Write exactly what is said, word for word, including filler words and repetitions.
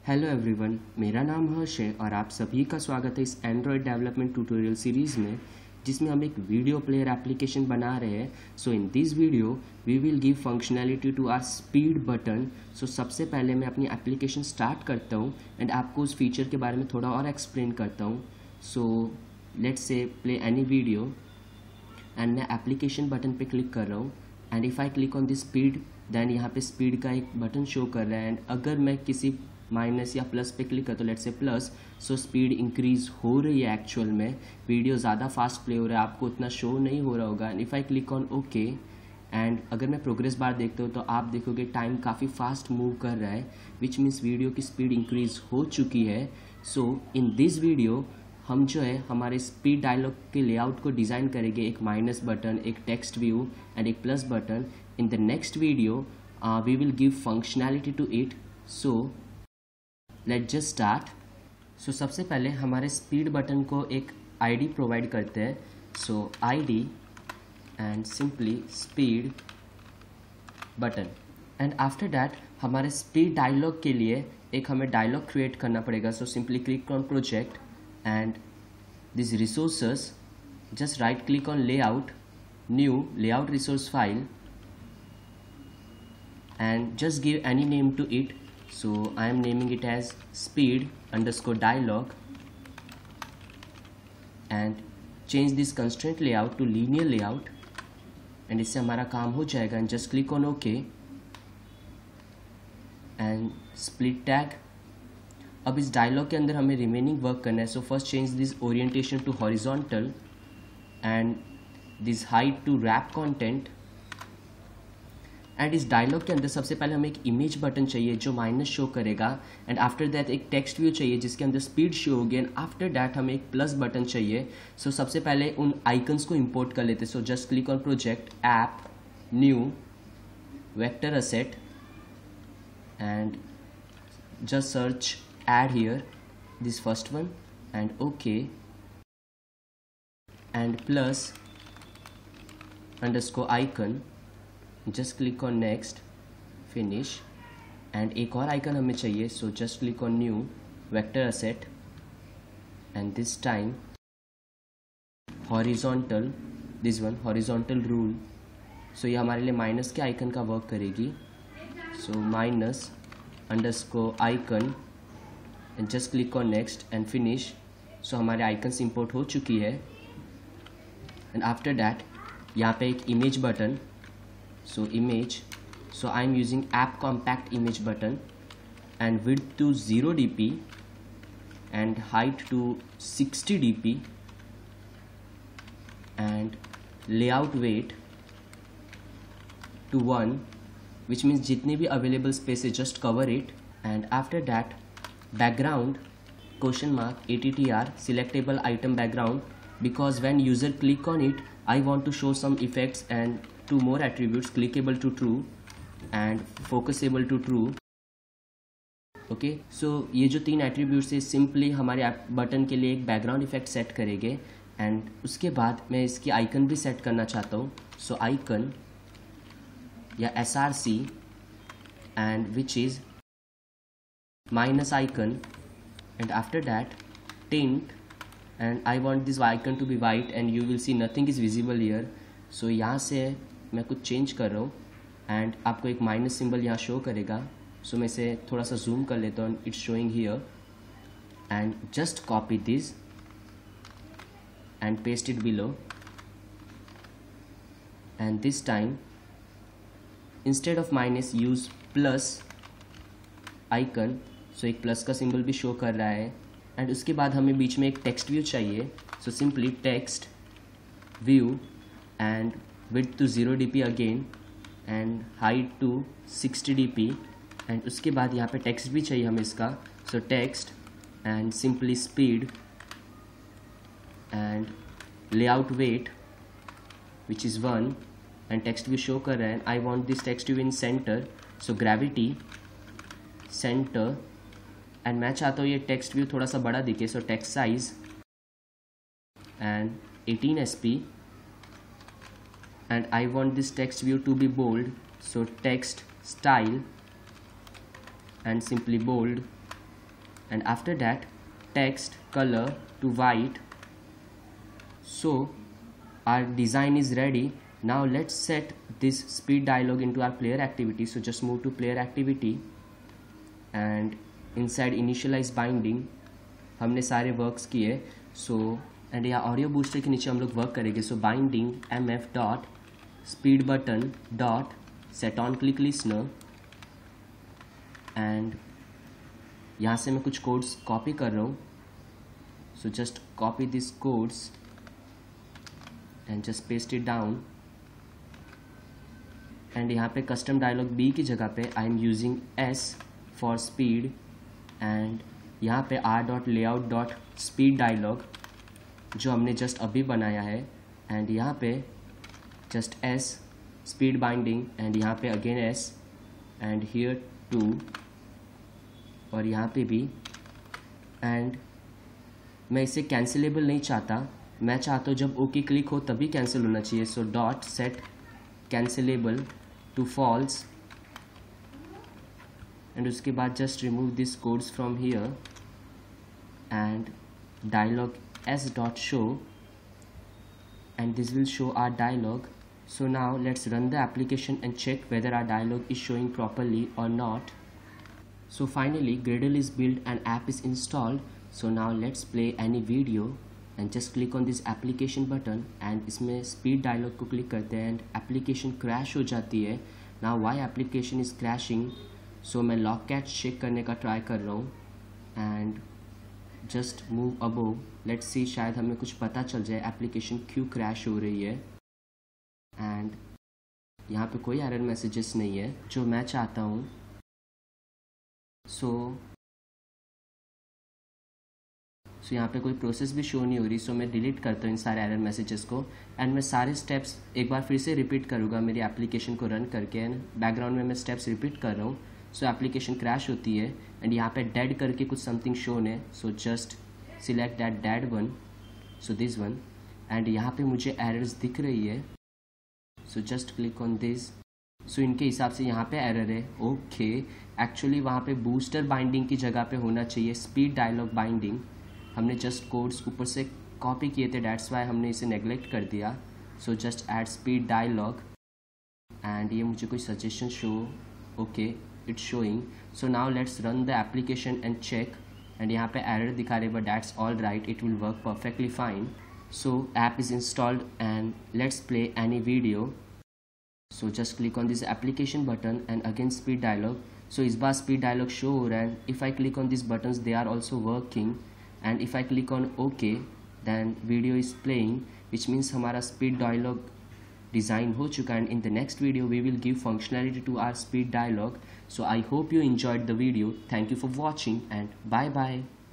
Hello everyone, मेरा नाम हर्ष है और आप सभी का स्वागत है इस एंड्रॉयड डेवलपमेंट ट्यूटोरियल सीरीज़ में, जिसमें हम एक वीडियो प्लेयर एप्लीकेशन बना रहे हैं। So in this video we will give functionality to our speed button. सो सबसे पहले मैं अपनी एप्लीकेशन स्टार्ट करता हूँ एंड आपको उस फीचर के बारे में थोड़ा और एक्सप्लेन करता हूँ। So let's say play any video and मैं एप्लीकेशन बटन पे क्लिक कर रहा हूँ and if I click on this speed then यहाँ पे स्पीड का एक बटन शो कर रहा है एंड अगर मैं किसी माइनस या प्लस पे क्लिक कर तो let's say plus, so speed increase हो रही है। एक्चुअल में वीडियो ज़्यादा फास्ट प्ले हो रहा है, आपको उतना शो नहीं हो रहा होगा। And if I click on okay and अगर मैं प्रोग्रेस बार देखते हो तो आप देखोगे टाइम काफ़ी फास्ट मूव कर रहा है, विच मीन्स वीडियो की स्पीड इंक्रीज हो चुकी है। सो इन दिस वीडियो हम जो है हमारे स्पीड डायलॉग के लेआउट को डिज़ाइन करेंगे, एक माइनस बटन, एक टेक्स्ट व्यू एंड एक plus button. In the next video we will give functionality to it. So let just start. So सबसे पहले हमारे स्पीड बटन को एक आईडी प्रोवाइड करते हैं। So ID and simply speed button and after that हमारे speed dialog के लिए एक हमें डायलॉग क्रिएट करना पड़ेगा। So simply click on project and this resources, just right click on layout, new layout resource file and just give any name to it. So I am naming it as speed underscore dialog and change this constraint layout to linear layout and इससे हमारा काम हो जाएगा। and just click on OK and split tag। अब इस dialog के अंदर हमें रिमेनिंग वर्क करना है। So first change this orientation to horizontal and this height to wrap content. And इस डायलॉग के अंदर सबसे पहले हमें एक इमेज बटन चाहिए जो माइनस शो करेगा एंड आफ्टर दैट एक टेक्स्ट व्यू चाहिए जिसके अंदर स्पीड शो होगी एंड आफ्टर दैट हमें एक प्लस बटन चाहिए। सो so, सबसे पहले उन आइकन्स को इंपोर्ट कर लेते हैं। So just click on project, app, new, vector asset and just search add here this first one and okay and plus underscore icon, just click on next, finish and एक और icon हमें चाहिए। So just click on new, vector asset and this time horizontal, this one horizontal rule. So ये हमारे लिए minus के icon का work करेगी। So minus underscore icon and just click on next and finish. So हमारे icons import हो चुकी है एंड आफ्टर दैट यहाँ पे एक image button. So image, so I am using app compact image button and width to zero D P and height to sixty D P and layout weight to one, which means जितनी भी available space है just cover it and after that background question mark A T T R selectable item background, because when user click on it I want to show some effects and two more attributes, clickable to true and focusable to true। Okay, so ये जो तीन attributes है simply हमारे button के लिए एक background effect set करेंगे and उसके बाद मैं इसकी आइकन भी सेट करना चाहता हूँ। सो आइकन या S R C and which is minus icon and after that tint and I want this icon to be white and you will see nothing is visible here. So यहाँ से मैं कुछ change कर रहा हूँ and आपको एक minus symbol यहाँ शो करेगा। सो so, मैं इसे थोड़ा सा जूम कर लेता हूँ, it's showing here and just copy this and paste it below and this time instead of minus use plus icon. So एक प्लस का सिंबल भी शो कर रहा है एंड उसके बाद हमें बीच में एक टेक्स्ट व्यू चाहिए। So simply text view and width to zero D P again and height to sixty D P and उसके बाद यहाँ पे text भी चाहिए हमें इसका। so text and simply speed and layout weight which is one and text भी show कर रहा है। I want this text to be in center, so gravity center and मैं चाहता हूँ ये text view थोड़ा सा बड़ा दिखे। so text size and eighteen S P and I want this text view to be bold, so text style and simply bold and after that text color to white. So our design is ready. Now let's set this speed dialog into our player activity. So just move to player activity and inside initialize binding हमने सारे works किए. So and यहाँ audio booster के नीचे हम लोग work करेंगे. So binding M F dot speed button dot set on click listener, and यहाँ से मैं कुछ कोड्स कॉपी कर रहा हूँ. So just copy this codes and just paste it down. And यहाँ पे कस्टम डायलॉग बी की जगह पे I am using S for speed, and यहाँ पे R dot layout dot speed dialogue जो हमने जस्ट अभी बनाया है, एंड यहाँ पे just S speed binding, and यहाँ पे again S, and here too, और यहाँ पे भी. एंड मैं इसे कैंसिलेबल नहीं चाहता, मैं चाहता हूँ जब ओके क्लिक हो तभी कैंसिल होना चाहिए. So dot set cancelable to false, and उसके बाद just remove this codes from here and dialog S dot show, and this will show R dialog. So now let's run the application and check whether our dialog is showing properly or not. So finally Gradle is built and app is installed. So now let's play any video and just click on this application button, and इसमें speed dialog को click करते हैं and application crash हो जाती है. Now why application is crashing? So मैं log catch check करने का try कर रहा हूँ and just move above. Let's see शायद हमें कुछ पता चल जाए application क्यों crash हो रही है. एंड यहाँ पे कोई एरर मैसेजेस नहीं है जो मैं चाहता हूँ. सो सो यहाँ पे कोई प्रोसेस भी शो नहीं हो रही. सो so मैं डिलीट करता हूँ इन सारे एरर मैसेजेस को, एंड मैं सारे स्टेप्स एक बार फिर से रिपीट करूँगा मेरी एप्लीकेशन को रन करके. एंड बैकग्राउंड में मैं स्टेप्स रिपीट कर रहा हूँ. सो एप्लीकेशन क्रैश होती है एंड यहाँ पे डेड करके कुछ समथिंग शोन है. So just select that dead one, so this one, and यहाँ पे मुझे एरर्स दिख रही है. So just click on this. So इनके हिसाब से यहाँ पे एरर है. ओके, एक्चुअली वहाँ पे बूस्टर बाइंडिंग की जगह पे होना चाहिए स्पीड डायलॉग बाइंडिंग. हमने जस्ट कोड्स ऊपर से कॉपी किए थे, डैट्स वाई हमने इसे नेग्लेक्ट कर दिया. So just add speed dialog, and ये मुझे कोई suggestion show. Okay, it's showing. So now let's run the application and check, and यहाँ पे एरर दिखा रहे but that's all right, it will work perfectly fine. So app is installed and let's play any video. So just click on this application button and again speed dialog. So इस बार speed dialog show हो रहा है. If I click on these buttons they are also working, and if I click on OK then video is playing, which means हमारा speed dialog design हो चुका है. And in the next video we will give functionality to our speed dialog. So I hope you enjoyed the video. Thank you for watching and bye bye.